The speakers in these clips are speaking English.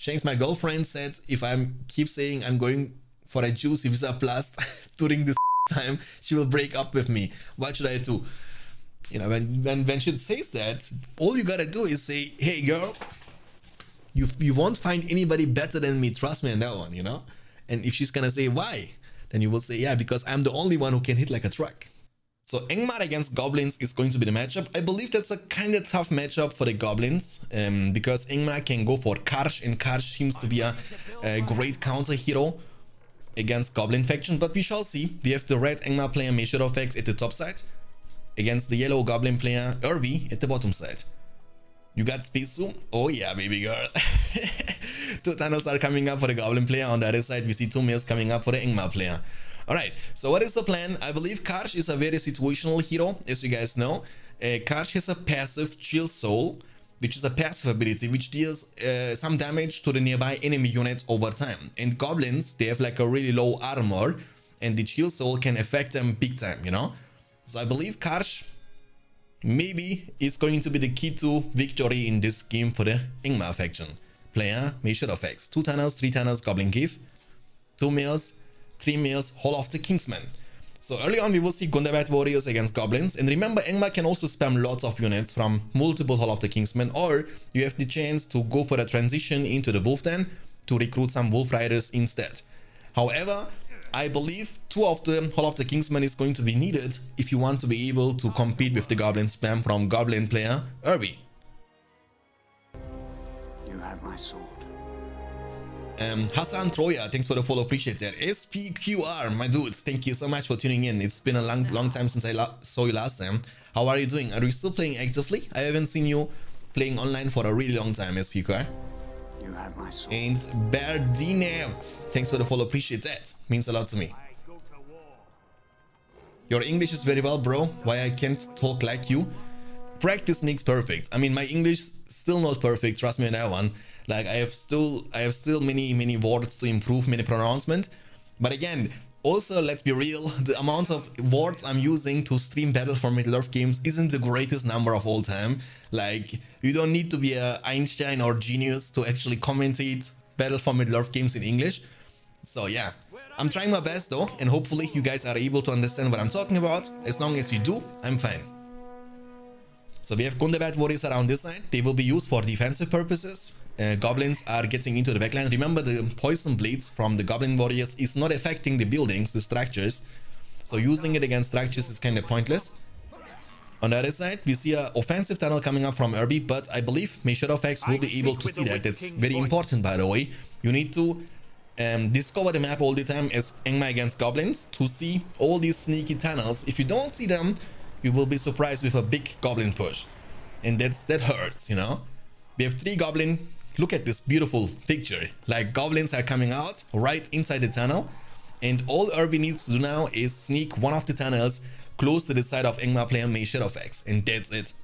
Shanks, my girlfriend said if I keep saying I'm going for a juicy Visa Plus during this time, she will break up with me. What should I do? You know, when she says that, all you gotta do is say, hey girl, you won't find anybody better than me, trust me on that one, you know? And if she's gonna say why, then you will say, yeah, because I'm the only one who can hit like a truck. So Angmar against Goblins is going to be the matchup. I believe that's a kind of tough matchup for the Goblins, because Angmar can go for Karsh, and Karsh seems to be a great counter hero against Goblin faction, but we shall see. We have the red Angmar player Meshadowfax at the top side against the yellow Goblin player Irby at the bottom side. You got Space Zoom? Oh yeah, baby girl. 2 tunnels are coming up for the Goblin player. On the other side, we see 2 mills coming up for the Angmar player. Alright, so what is the plan? I believe Karsh is a very situational hero, as you guys know. Karsh has a passive Chill Soul, which is a passive ability which deals some damage to the nearby enemy units over time. And Goblins, they have like a really low armor, and the Chill Soul can affect them big time, you know? So I believe Karsh maybe is going to be the key to victory in this game for the Angmar faction. Player Meshadowfax. 2 tunnels, 3 tunnels, Goblin Cave. 2 mills, 3 mills, Hall of the Kingsman. So early on we will see Gundabad Warriors against Goblins. And remember, Angmar can also spam lots of units from multiple Hall of the Kingsman, or you have the chance to go for a transition into the Wolf Den to recruit some Wolf Riders instead. However, I believe 2 of the Hall of the Kingsman is going to be needed if you want to be able to compete with the Goblin spam from Goblin player Irby. You have my sword. Hassan Troya, thanks for the follow, appreciate that. SPQR, my dude, thank you so much for tuning in. It's been a long time since I saw you last time. How are you doing? Are you still playing actively? I haven't seen you playing online for a really long time, SPQR. You have my sword. And Berdineux, thanks for the follow, appreciate that. Means a lot to me. Your English is very well, bro. Why I can't talk like you? Practice makes perfect. I mean, my English still not perfect, trust me on that one. Like I have still many words to improve, many pronouncement. But again, also let's be real, the amount of words I'm using to stream Battle for Middle-earth games isn't the greatest number of all time. Like you don't need to be a Einstein or genius to actually commentate Battle for Middle-earth games in English. So yeah, I'm trying my best though, and hopefully you guys are able to understand what I'm talking about. As long as you do, I'm fine. So we have Gundabad Warriors around this side. They will be used for defensive purposes. Goblins are getting into the backline. Remember, the poison blades from the Goblin Warriors is not affecting the buildings, the structures. So using it against structures is kind of pointless. On the other side, we see an offensive tunnel coming up from Irby, but I believe Meshadowfax will be able to see that. That's very important, by the way. You need to discover the map all the time as Angmar against Goblins to see all these sneaky tunnels. If you don't see them, you will be surprised with a big Goblin push. And that hurts, you know. We have 3 Goblin. Look at this beautiful picture. Like Goblins are coming out right inside the tunnel. And all Irby needs to do now is sneak one of the tunnels close to the side of Angmar player Meshadowfax. And that's it.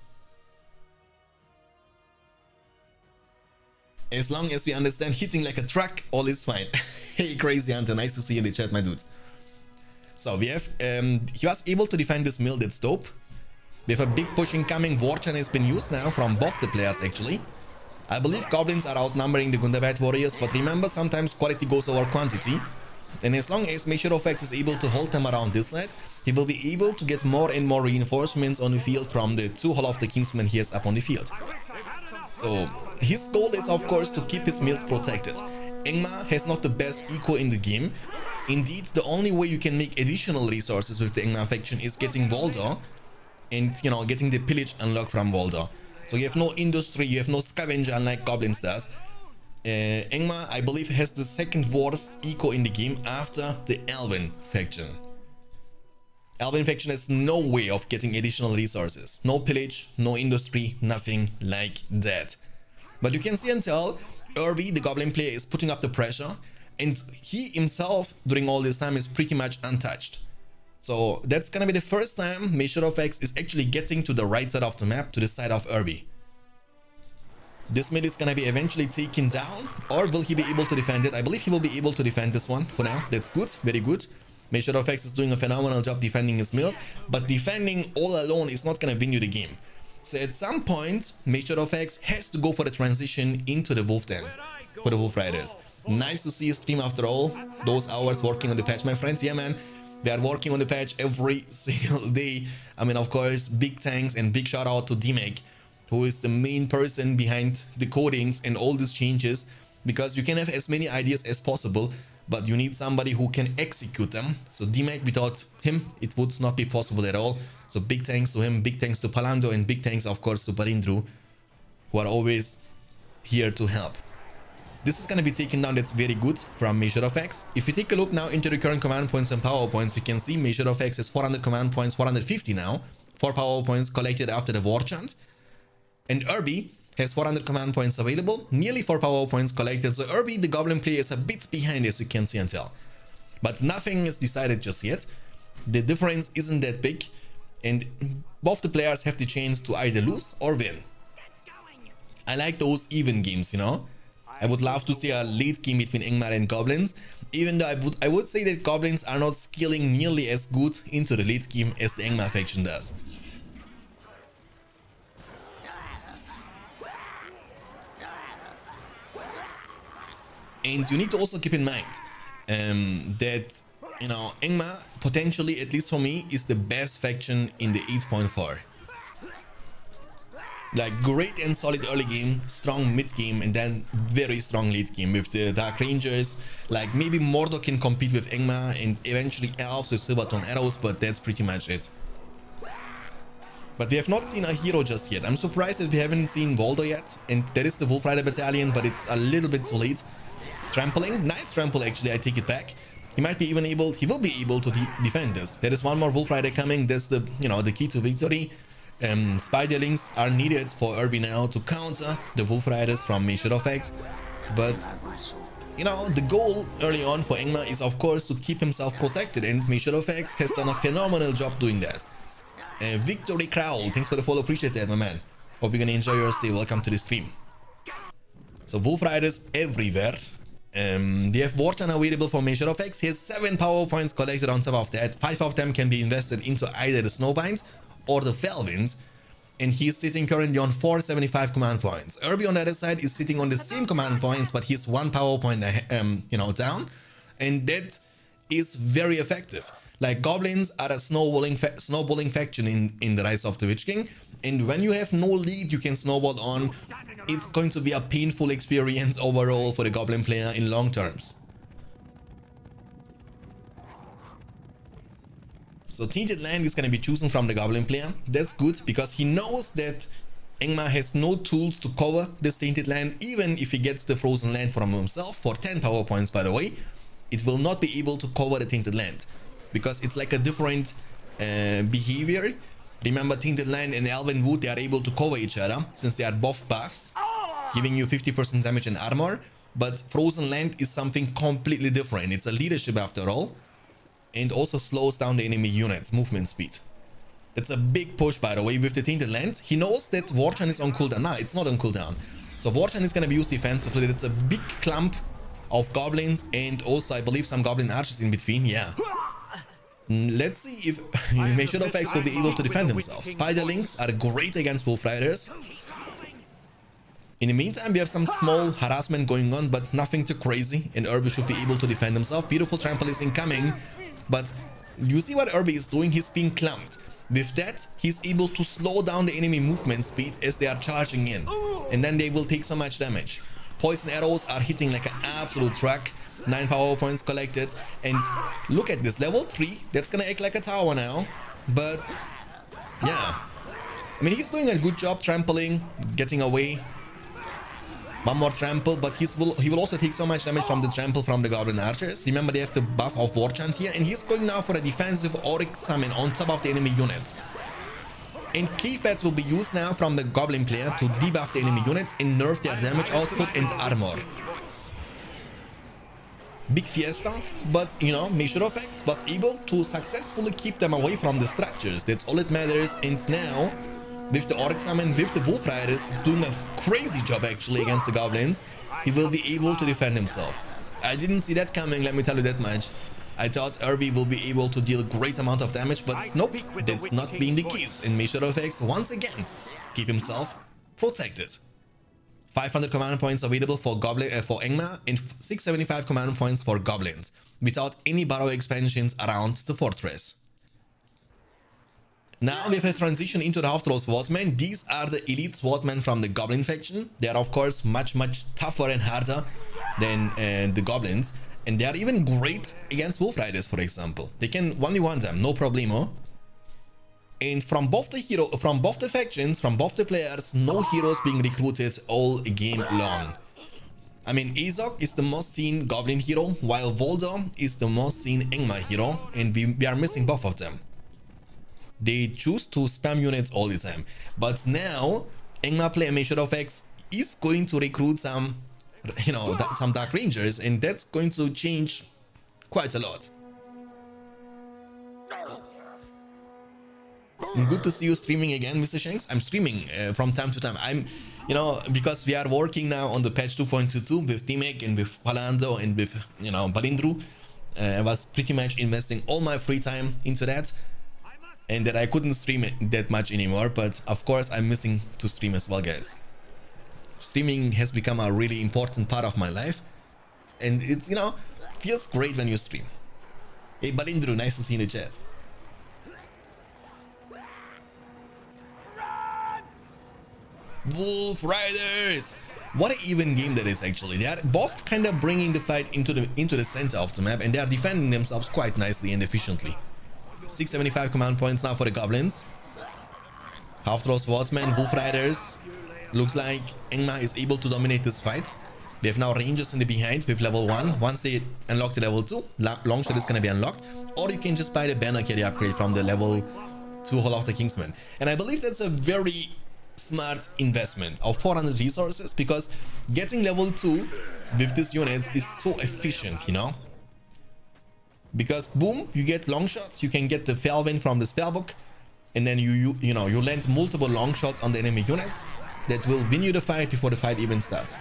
As long as we understand hitting like a truck, all is fine. Hey, Crazy Hunter, nice to see you in the chat, my dude. So we have, he was able to defend this mill, that's dope. We have a big push incoming. Warchan has been used now from both the players actually. I believe Goblins are outnumbering the Gundabad Warriors, but remember, sometimes quality goes over quantity. And as long as Meshadowfax is able to hold them around this side, he will be able to get more and more reinforcements on the field from the 2 Hall of the Kingsmen he has up on the field. So his goal is of course to keep his mills protected. Angmar has not the best eco in the game. Indeed, the only way you can make additional resources with the Angmar faction is getting Voldor and, you know, getting the pillage unlocked from Voldor. So you have no industry, you have no scavenger unlike Goblins does. Angmar, I believe, has the 2nd worst eco in the game after the Elven faction. Elven faction has no way of getting additional resources. No pillage, no industry, nothing like that. But you can see and tell, Irby, the Goblin player, is putting up the pressure. And he himself, during all this time, is pretty much untouched. So that's gonna be the first time Meshadowfax is actually getting to the right side of the map, to the side of Irby. This mid is gonna be eventually taken down, or will he be able to defend it? I believe he will be able to defend this one for now. That's good, very good. Meshadowfax is doing a phenomenal job defending his mills, but defending all alone is not gonna win you the game. So at some point, Meshadowfax has to go for the transition into the Wolf Den. for the Wolf Riders. Nice to see you stream after all those hours working on the patch, my friends. Yeah, man, they are working on the patch every single day. I mean, of course, big thanks and big shout out to DMake, who is the main person behind the codings and all these changes, because you can have as many ideas as possible, but you need somebody who can execute them. So DMake, without him, it would not be possible at all. So big thanks to him, big thanks to Palando, and big thanks, of course, to Parindru, who are always here to help. This is going to be taken down. That's very good from Measure of X. If we take a look now into the current command points and power points, we can see Measure of X has 400 command points, 450 now, 4 power points collected after the war chant. And Irby has 400 command points available, nearly 4 power points collected. So Irby, the Goblin player, is a bit behind, as you can see and tell. But nothing is decided just yet. The difference isn't that big, and both the players have the chance to either lose or win. I like those even games, you know. I would love to see a late game between Ingmar and Goblins, even though I would say that Goblins are not scaling nearly as good into the late game as the Ingmar faction does. And you need to also keep in mind that, you know, Ingmar potentially, at least for me, is the best faction in the 8.4. Like, great and solid early game, strong mid game, and then very strong late game with the Dark Rangers. Like, maybe Mordor can compete with Ingmar, and eventually Elves with Silvertone Arrows, but that's pretty much it. But we have not seen a hero just yet. I'm surprised that we haven't seen Voldo yet, and that is the Wolf Rider Battalion, but it's a little bit too late. Trampling, nice trample actually, I take it back. He might be even able, he will be able to defend this. There is one more Wolf Rider coming, that's the, you know, the key to victory. Spiderlings are needed for Irby now to counter the Wolf Riders from Measure of X. But, you know, the goal early on for Ingmar is, of course, to keep himself protected, and Measure of X has done a phenomenal job doing that. Victory Crowl, thanks for the follow, appreciate that, my man. Hope you're gonna enjoy your stay, welcome to the stream. So Wolf Riders everywhere. They have Wartan available for Measure of X. He has 7 power points collected on top of that. 5 of them can be invested into either the Snowbind or the Felwind, and he's sitting currently on 475 command points. Irby on the other side is sitting on the same command points, but he's 1 power point you know, down, and that is very effective. Like, Goblins are a snowballing faction in the Rise of the Witch King, and when you have no lead you can snowball on, it's going to be a painful experience overall for the Goblin player in long terms. So Tainted Land is going to be chosen from the Goblin player. That's good, because he knows that Ingmar has no tools to cover this Tainted Land. Even if he gets the Frozen Land from himself for 10 power points, by the way, it will not be able to cover the Tainted Land, because it's like a different behavior. Remember, Tainted Land and Elven Wood, they are able to cover each other since they are both buffs, giving you 50% damage and armor. But Frozen Land is something completely different. It's a leadership after all, and also slows down the enemy units' movement speed. It's a big push, by the way, with the Tainted Land. He knows that Warchan is on cooldown. Nah, it's not on cooldown. So Warchan is going to be used defensively. It's a big clump of goblins, and also I believe some goblin archers in between. Yeah. Let's see if Measure of X will be able to defend themselves. Spiderlings are great against Wolf Riders. In the meantime, we have some small harassment going on, but nothing too crazy, and Irby should be able to defend himself. Beautiful trample is incoming, but you see what Irby is doing? He's being clumped. With that, he's able to slow down the enemy movement speed as they are charging in, and then they will take so much damage. Poison arrows are hitting like an absolute truck. 9 power points collected, and look at this, level 3, that's gonna act like a tower now. But yeah, I mean, he's doing a good job trampling, getting away. One more trample, but he will also take so much damage from the trample from the Goblin Archers. Remember, they have the buff of Warchant here, and he's going now for a defensive Auric Summon on top of the enemy units. And Cave Bats will be used now from the Goblin player to debuff the enemy units and nerf their damage output and armor. Big fiesta, but you know, Measure of X was able to successfully keep them away from the structures. That's all that matters. And now, with the Auric Summon, with the Wolf Riders doing a crazy job actually against the Goblins, he will be able to defend himself. I didn't see that coming, let me tell you that much. I thought Irby will be able to deal a great amount of damage, but nope, that's not being the case. And Measure of X once again keep himself protected. 500 command points available for for Engma, and 675 command points for goblins, without any burrow expansions around the fortress. Now we have a transition into the Half-Troll Swordsmen. These are the elite swordmen from the Goblin faction. They are of course much tougher and harder than the goblins, and they are even great against Wolf Riders, for example. They can 1v1 them, no problemo. And from both the factions, from both the players, no heroes being recruited all game long. I mean, Azog is the most seen Goblin hero, while Voldo is the most seen Engma hero, and we are missing both of them. They choose to spam units all the time. But now, Engma player Shadow-Vex is going to recruit some, you know, some Dark Rangers, and that's going to change quite a lot. Good to see you streaming again, Mr. Shanks. I'm streaming from time to time. I'm, you know, because we are working now on the patch 2.22 with T-Mac and with Palando and with, you know, Balindru. I was pretty much investing all my free time into that, and that I couldn't stream it that much anymore. But of course, I'm missing to stream as well, guys. Streaming has become a really important part of my life, and it's, you know, feels great when you stream. Hey, Balindru, nice to see you in the chat. Wolf Riders! What an even game that is, actually. They are both kind of bringing the fight into the center of the map, and they are defending themselves quite nicely and efficiently. 675 command points now for the goblins. Half-Troll Swordsmen, Wolf Riders. Looks like Engma is able to dominate this fight. We have now Rangers in the behind with level 1. Once they unlock the level 2, Longshot is going to be unlocked. Or you can just buy the banner carry upgrade from the level 2 Hall of the Kingsman. And I believe that's a very smart investment of 400 resources, because getting level 2 with these units is so efficient, you know, because boom, you get long shots, you can get the Felwyn from the spellbook, and then you land multiple long shots on the enemy units that will win you the fight before the fight even starts.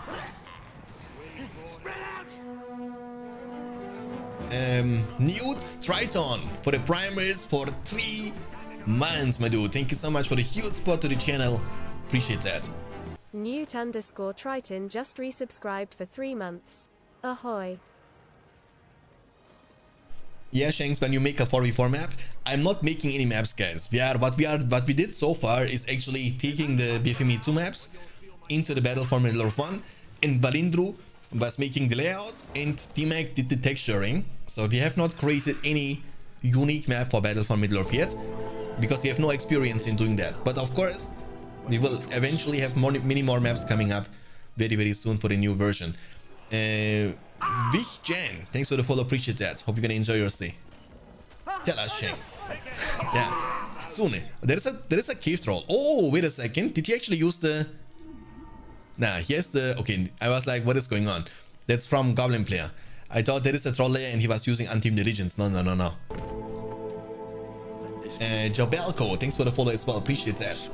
Newt Triton for the primers for 3 months, my dude. Thank you so much for the huge support to the channel. Appreciate that. Newt_Triton just resubscribed for 3 months. Ahoy. Yeah, Shanks, when you make a 4v4 map, I'm not making any maps, guys. What we did so far is actually taking the BFME 2 maps into the battle for Middle-earth 1, and Balindru was making the layout, and T-Mac did the texturing. So we have not created any unique map for Battle for Middle-earth yet, because we have no experience in doing that. But of course, we will eventually have many more maps coming up very soon for the new version. Vich Jan, thanks for the follow, appreciate that. Hope you're gonna enjoy your stay. Tell us, Shanks. Yeah, soon. There is a cave troll. Oh, wait a second. Did he actually use the... Nah, he has the... Okay, I was like, what is going on? That's from Goblin player. I thought there is a troll layer and he was using Untamed Legends. No. Jobelko, thanks for the follow as well. Appreciate that.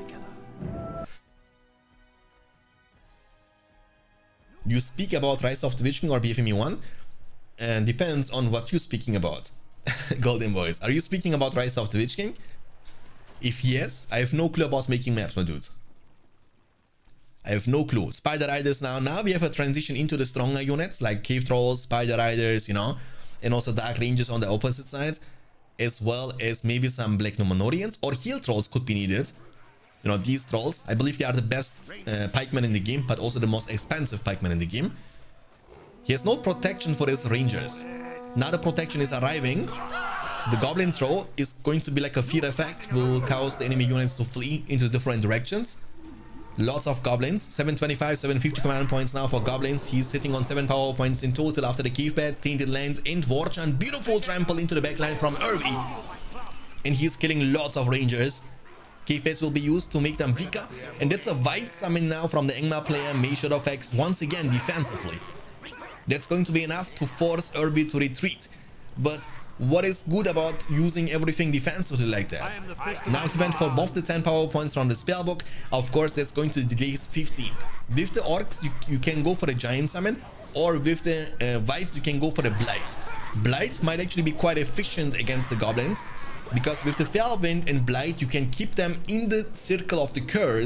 You speak about Rise of the Witch King or BFME 1? And depends on what you're speaking about. Golden Boys, are you speaking about Rise of the Witch King? If yes, I have no clue about making maps, my dude. I have no clue. Spider Riders now. Now we have a transition into the stronger units like Cave Trolls, Spider Riders, you know, and also Dark Rangers on the opposite side, as well as maybe some Black Numenorians or Heal Trolls could be needed. You know, these trolls, I believe they are the best pikemen in the game, but also the most expensive pikemen in the game. He has no protection for his rangers. Now the protection is arriving. The Goblin Throw is going to be like a fear effect, will cause the enemy units to flee into different directions. Lots of goblins, 725, 750 command points now for goblins. He's sitting on 7 power points in total after the Cave Beds, Tainted Land, and Vorchan. Beautiful trample into the backline from Irvi. And he's killing lots of rangers. Cave Beds will be used to make them weaker. And that's a white summon now from the Engma player, Shadow-Vex, once again defensively. That's going to be enough to force Irvi to retreat. But what is good about using everything defensively like that? Now he went for both the 10 power points from the spellbook. Of course, that's going to delay his 15. With the orcs, you can go for the giant summon, or with the whites, you can go for the blight. Blight might actually be quite efficient against the goblins, because with the Felwind and Blight, you can keep them in the circle of the curse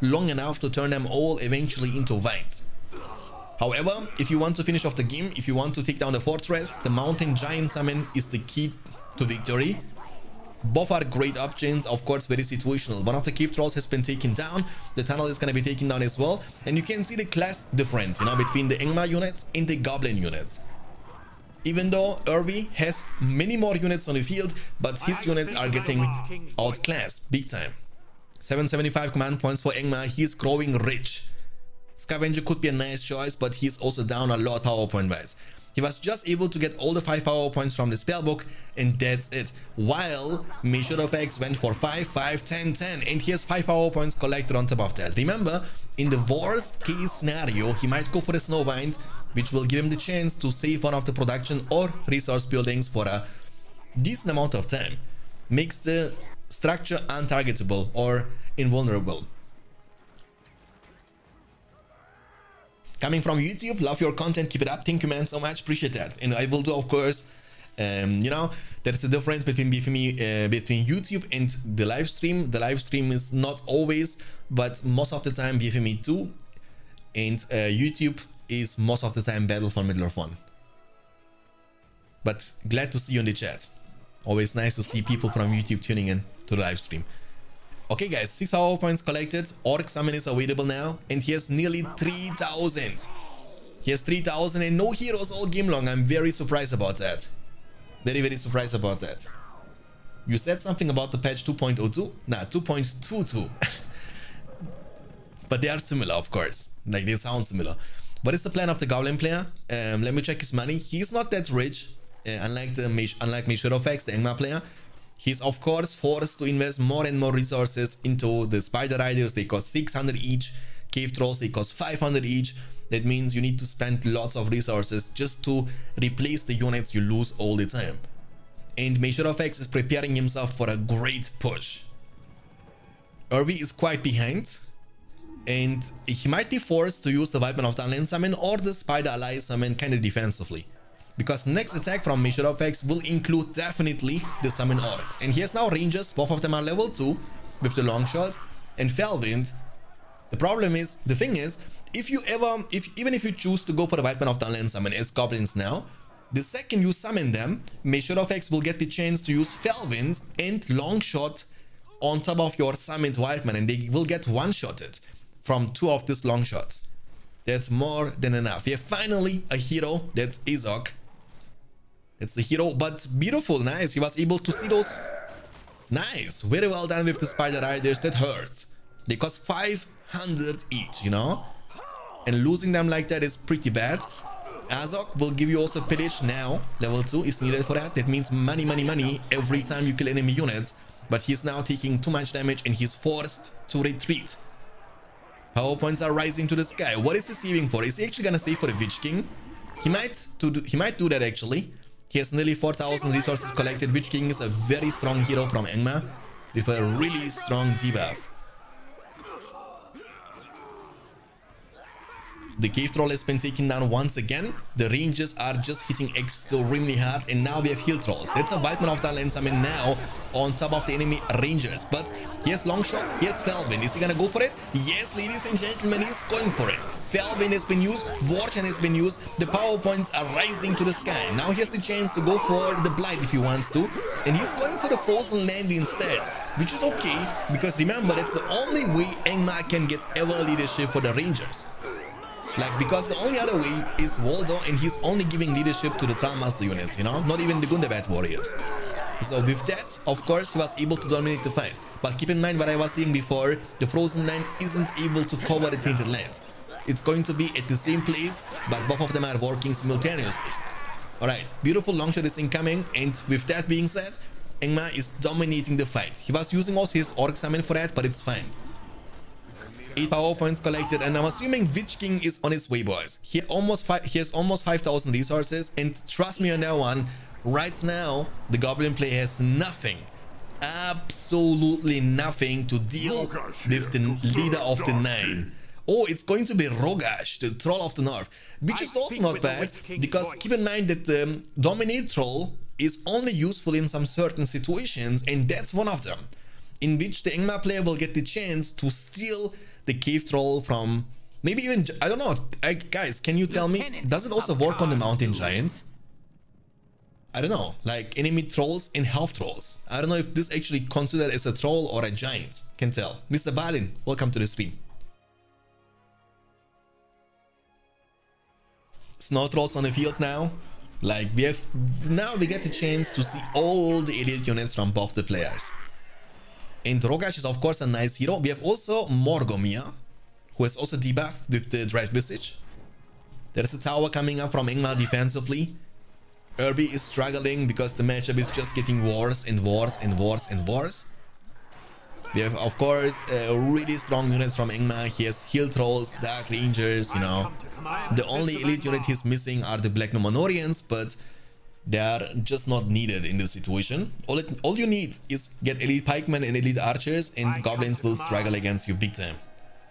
long enough to turn them all eventually into white. However, if you want to finish off the game, if you want to take down the fortress, the Mountain Giant Summon is the key to victory. Both are great options, of course very situational. One of the cave trolls has been taken down, the tunnel is going to be taken down as well, and you can see the class difference, you know, between the Angmar units and the Goblin units. Even though Urbi has many more units on the field, but his units are getting outclassed big time. 775 command points for Angmar, he is growing rich. Scavenger could be a nice choice, but he's also down a lot power point wise. He was just able to get all the 5 power points from the spellbook, and that's it. While Measure of X went for 5, 5, 10, 10, and he has 5 power points collected on top of that. Remember, in the worst case scenario, he might go for the Snowbind, which will give him the chance to save one of the production or resource buildings for a decent amount of time. Makes the structure untargetable or invulnerable. Coming from YouTube, love your content, keep it up, thank you man so much, appreciate that. And I will do, of course, you know, there's a difference between between YouTube and the live stream. The live stream is not always, but most of the time BFME 2, and YouTube is most of the time Battle for Middle-earth 1. But glad to see you in the chat. Always nice to see people from YouTube tuning in to the live stream. Okay guys, 6 power points collected, Orc Summon is available now, and he has nearly 3000. He has 3000 and no heroes all game long. I'm very surprised about that. Very surprised about that. You said something about the patch 2.02? Nah, 2.22. But they are similar, of course. Like, they sound similar. What is the plan of the Goblin player? Let me check his money. He's not that rich, unlike Measure of X, the Angmar player. He's of course forced to invest more and more resources into the Spider Riders. They cost 600 each. Cave Trolls, they cost 500 each. That means you need to spend lots of resources just to replace the units you lose all the time. And Measure of X is preparing himself for a great push. Urbi is quite behind, and he might be forced to use the Weapon of the Unland Summon or the Spider Ally Summon kind of defensively. Because next attack from Measure of X will include definitely the Summon Oryx. And he has now Rangers, both of them are level 2 with the Longshot and Felwind. The problem is, the thing is, even if you choose to go for the Weapon of the Unland Summon as Goblins now, the second you summon them, Measure of X will get the chance to use Felwind and Longshot on top of your summoned Wildman, and they will get one-shotted from 2 of these Longshots. That's more than enough. We have finally a hero, that's Azog. That's the hero, but beautiful, nice. He was able to see those. Nice, very well done with the Spider Riders. That hurts. They cost 500 each, you know, and losing them like that is pretty bad. Azog will give you also pillage now. Level 2 is needed for that. That means money every time you kill enemy units. But he's now taking too much damage and he's forced to retreat. Power points are rising to the sky. What is he saving for? Is he actually gonna save for the Witch King? He might do that actually. He has nearly 4000 resources collected. Witch King is a very strong hero from Angmar with a really strong debuff. The Cave Troll has been taken down once again. The Rangers are just hitting extremely hard, and now we have Hill Trolls. That's a Wildman of the Unland Summon now on top of the enemy Rangers. But he has Longshot, he has Felwind. Is he gonna go for it? Yes, ladies and gentlemen, he's going for it. Felwind has been used, Warchan has been used, the power points are rising to the sky. Now he has the chance to go for the Blight if he wants to, and he's going for the Frozen Land instead, which is okay, because remember, that's the only way Angmar can get ever leadership for the Rangers. Like, because the only other way is Waldo, and he's only giving leadership to the Trollmaster units, you know, not even the Gundabad warriors. So with that, of course, he was able to dominate the fight. But keep in mind what I was saying before, the Frozen Land isn't able to cover the Tainted Land. It's going to be at the same place, but both of them are working simultaneously. Alright, beautiful Longshot is incoming, and with that being said, Angmar is dominating the fight. He was using also his Orc Summon for that, but it's fine. 8 power points collected, and I'm assuming Witch King is on his way, boys. He has almost 5000 resources, and trust me on that one, right now the Goblin player has nothing, absolutely nothing to deal with the leader of the 9. Oh, it's going to be Rogash, the Troll of the North, which is also not bad, because keep in mind that the Dominate Troll is only useful in some certain situations, and that's one of them, in which the Angmar player will get the chance to steal the cave troll from maybe even, I don't know. Guys, can you tell me, does it also work on the mountain giants? I don't know, like enemy trolls and half trolls. I don't know if this actually considered as a troll or a giant. Can tell. Mr. Balin, welcome to the stream. Snow trolls on the field now. Like we get the chance to see all the elite units from both the players. And Rogash is of course a nice hero. We have also Morgomia, who has also debuffed with the Dread Visage. There's a tower coming up from Ingmar defensively. Irby is struggling because the matchup is just getting worse and worse and worse and worse. We have, of course, really strong units from Ingmar. He has Hill Trolls, Dark Rangers, you know. The only elite unit he's missing are the Black Numenorians, but they are just not needed in this situation. All you need is get elite pikemen and elite archers, and goblins will struggle against you big time.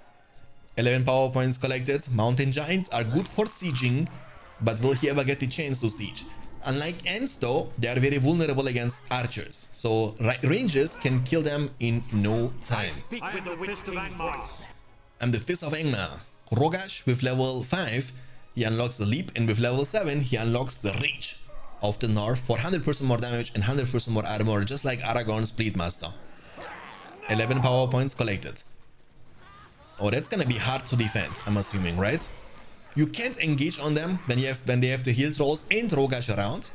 11 power points collected. Mountain giants are good for sieging, but will he ever get the chance to siege? Unlike Ents though, they are very vulnerable against archers, so rangers can kill them in no time. I'm the Fist of Ingmar. Rogash with level 5, he unlocks the leap, and with level 7, he unlocks the Rage of the North for 100% more damage and 100% more armor, just like Aragorn's Bleedmaster. 11 power points collected. Oh, that's gonna be hard to defend, I'm assuming, right? You can't engage on them when they have the Hill Trolls and Rogash around.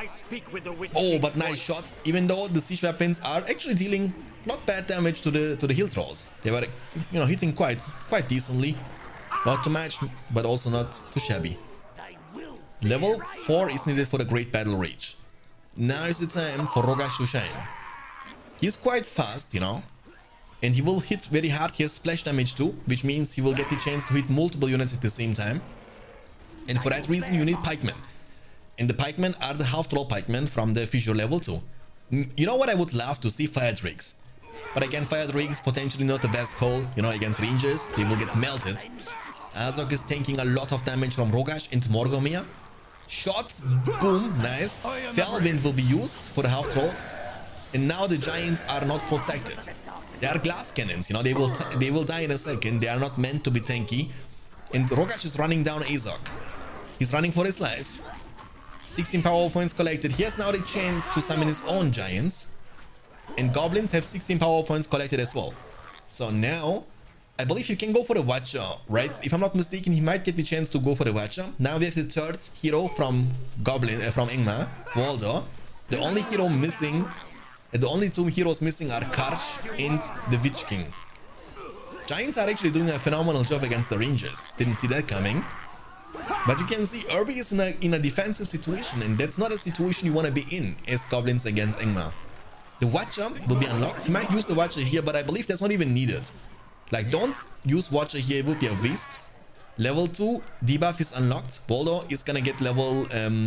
Oh, but nice shot. Even though the siege weapons are actually dealing not bad damage to the Hill Trolls. They were, you know, hitting quite decently. Not too much, but also not too shabby. Level 4 is needed for the Great Battle Rage. Now is the time for Rogash to shine. He's quite fast, you know. And he will hit very hard. He has splash damage too, which means he will get the chance to hit multiple units at the same time. And for that reason, you need pikemen. And the pikemen are the half-troll pikemen from the Fissure level 2. You know what I would love to see? Fire Drakes. But again, Fire Drakes potentially not the best call, you know, against Rangers. They will get melted. Azog is taking a lot of damage from Rogash into Morgomia. Shots, boom, nice. Felwind will be used for the half-trolls. And now the giants are not protected. They are glass cannons, you know, they will die in a second. They are not meant to be tanky. And Rogash is running down Azog. He's running for his life. 16 power points collected. He has now the chance to summon his own giants. And goblins have 16 power points collected as well. So now, I believe you can go for the Watcher, right? If I'm not mistaken, he might get the chance to go for the Watcher. Now we have the third hero from Ingmar, Waldo. The only hero missing... The only two heroes missing are Karsh and the Witch King. Giants are actually doing a phenomenal job against the Rangers. Didn't see that coming. But you can see Irby is in a defensive situation, and that's not a situation you want to be in as goblins against Ingmar. The Watcher will be unlocked. He might use the Watcher here, but I believe that's not even needed. Like, don't use Watcher here, it would be a waste. Level 2 debuff is unlocked. Waldo is gonna get level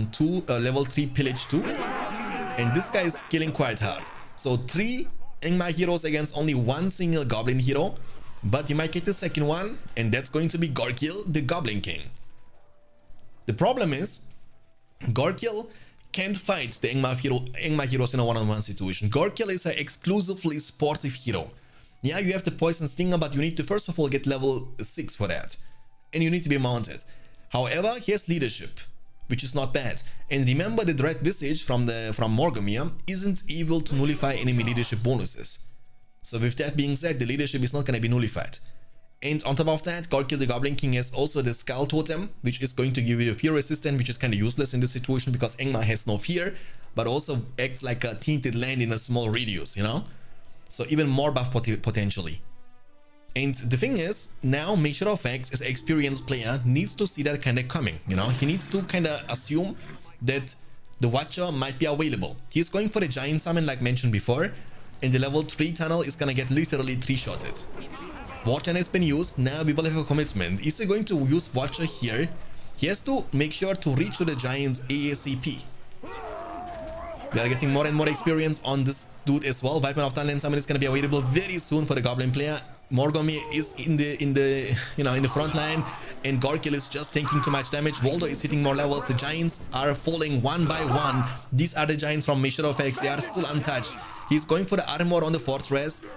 3 Pillage 2. And this guy is killing quite hard. So 3 Ingmar heroes against only one single Goblin hero. But you might get the second one, and that's going to be Gorkil, the Goblin King. The problem is, Gorkil can't fight the Ingmar heroes in a one-on-one situation. Gorkil is an exclusively sportive hero. Yeah, you have the Poison Stinger, but you need to first of all get level 6 for that. And you need to be mounted. However, he has leadership, which is not bad. And remember, the Dread Visage from Morgomia isn't able to nullify enemy leadership bonuses. So with that being said, the leadership is not going to be nullified. And on top of that, Gorkil the Goblin King has also the Skull Totem, which is going to give you the fear resistance, which is kind of useless in this situation because Ingmar has no fear, but also acts like a tainted land in a small radius, you know? So even more buff potentially. And the thing is, now Maester of X as an experienced player needs to see that kind of coming, you know? He needs to kind of assume that the Watcher might be available. He's going for the Giant Summon like mentioned before, and the level 3 tunnel is gonna get literally 3-shotted. Watcher has been used, now we will have a commitment. Is he going to use Watcher here? He has to make sure to reach to the Giants ASAP. We are getting more and more experience on this dude as well. Viper of Tunland Summon is gonna be available very soon for the Goblin player. Morgomia is in the front line, and Gorkil is just taking too much damage. Waldo is hitting more levels. The Giants are falling one by one. These are the Giants from Maester of X. They are still untouched. He's going for the armor on the fortress,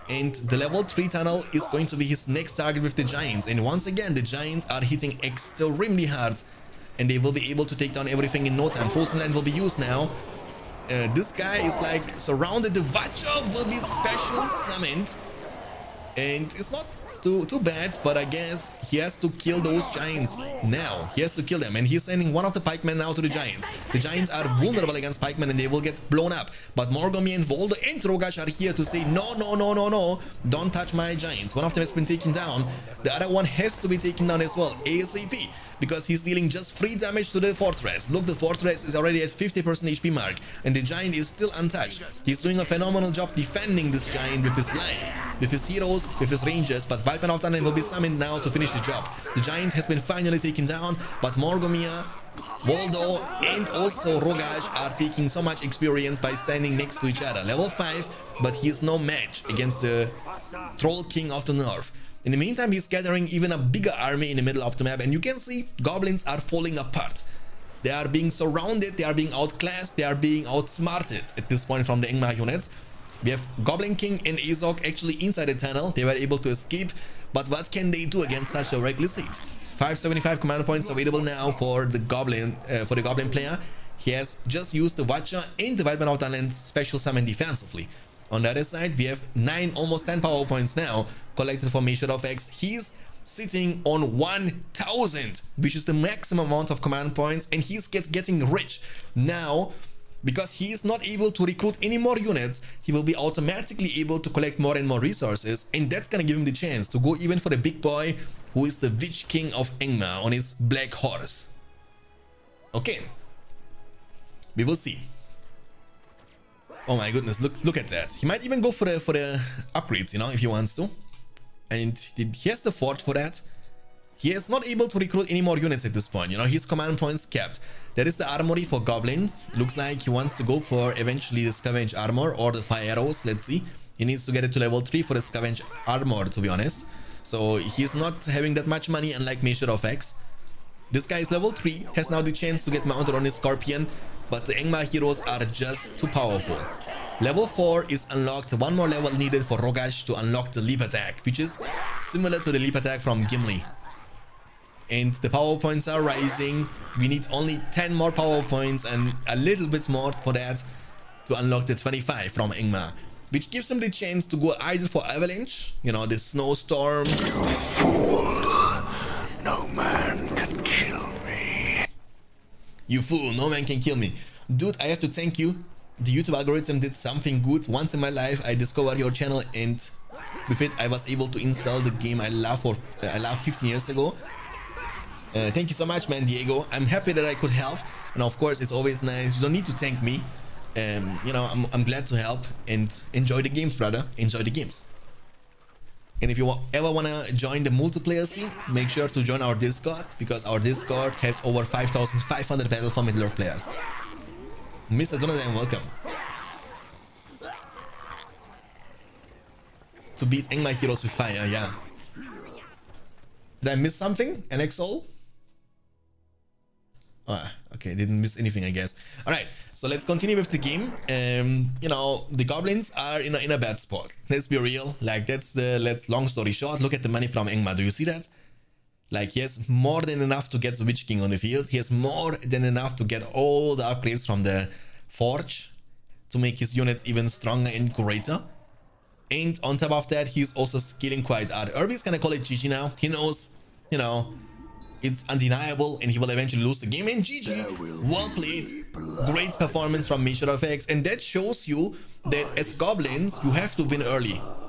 And the level 3 tunnel is going to be his next target with the Giants. And once again, the Giants are hitting extremely hard. And they will be able to take down everything in no time. Frozen Land will be used now. This guy is like surrounded. The Watcher will be special summoned. And it's not too bad, but I guess he has to kill those Giants now. He has to kill them, and he's sending one of the pikemen now to the Giants. The Giants are vulnerable against pikemen, and they will get blown up. But Morgomi and Voldo and Rogash are here to say, no, no, no, no, no, don't touch my Giants. One of them has been taken down. The other one has to be taken down as well, ASAP, because he's dealing just 3 damage to the fortress. Look, the fortress is already at 50% HP mark, and the Giant is still untouched. He's doing a phenomenal job defending this Giant with his life, with his heroes, with his rangers, but Viper of Thunder will be summoned now to finish the job. The Giant has been finally taken down, but Morgomia, Voldo, and also Rogash are taking so much experience by standing next to each other. Level 5, but he is no match against the Troll King of the North. In the meantime, he's gathering even a bigger army in the middle of the map, and you can see goblins are falling apart. They are being surrounded, they are being outclassed, they are being outsmarted at this point from the Angmar units. We have Goblin King and Azog actually inside the tunnel. They were able to escape, but what can they do against such a reckless seat? 575 command points available now for the Goblin player. He has just used the Watcher and the Wildman of Talent special summon defensively. On the other side, we have 9, almost 10 power points now collected for Meshad of X. He's sitting on 1000, which is the maximum amount of command points, and he's getting rich now. Because he is not able to recruit any more units, he will be automatically able to collect more and more resources, and that's gonna give him the chance to go even for the big boy, who is the Witch King of Angmar on his black horse. Okay, we will see. Oh my goodness, look at that. He might even go for the upgrades, you know, if he wants to, and he has the forge for that. He is not able to recruit any more units at this point, you know, his command points capped. There is the armory for goblins. Looks like he wants to go for eventually the scavenge armor or the fire arrows. Let's see. He needs to get it to level 3 for the scavenge armor, to be honest. So he's not having that much money, unlike Meshad of X. This guy is level 3, has now the chance to get mounted on his Scorpion, but the Angmar heroes are just too powerful. Level 4 is unlocked. One more level needed for Rogash to unlock the leap attack, which is similar to the leap attack from Gimli. And the power points are rising. We need only 10 more power points and a little bit more for that to unlock the 25 from Angmar, which gives him the chance to go either for Avalanche, you know, the snowstorm. You fool! No man can kill me. You fool! No man can kill me. Dude, I have to thank you. The YouTube algorithm did something good. Once in my life, I discovered your channel, and with it, I was able to install the game I love 15 years ago. Thank you so much, man, Diego. I'm happy that I could help, and of course it's always nice. You don't need to thank me. You know, I'm glad to help, and enjoy the games, brother. Enjoy the games. And if you ever want to join the multiplayer scene, make sure to join our Discord, because our Discord has over 5,500 Battle for Middle-earth players. Mr. Jonathan, welcome. To beat Angmar heroes with fire, yeah. Did I miss something? NXO? Oh, okay, didn't miss anything, I guess. All right, so let's continue with the game. You know, the goblins are in a bad spot. Let's be real. Like, let's long story short, look at the money from Angmar. Do you see that? Like, he has more than enough to get the Witch King on the field. He has more than enough to get all the upgrades from the Forge to make his units even stronger and greater. And on top of that, he's also scaling quite hard. Irby's gonna call it GG now. He knows, you know, it's undeniable, and he will eventually lose the game. And GG, well played, great performance from Meshad of X, and that shows you that as goblins, you have to win early.